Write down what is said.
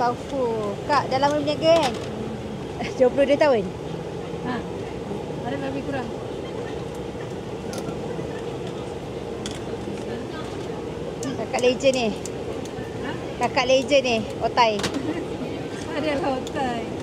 Saufu. Kak, dah lama berniaga kan? 22 tahun? Ha. Ada lebih kurang. Kakak legend ni. Ha? Kakak legend ni, Otai. Ada lah otai.